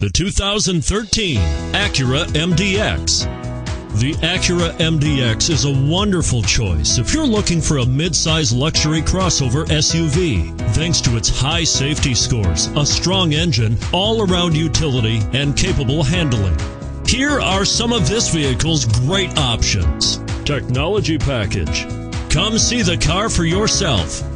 The 2013 Acura MDX. The Acura MDX is a wonderful choice if you're looking for a mid-size luxury crossover SUV. Thanks to its high safety scores, a strong engine, all-around utility, and capable handling. Here are some of this vehicle's great options. Technology package. Come see the car for yourself.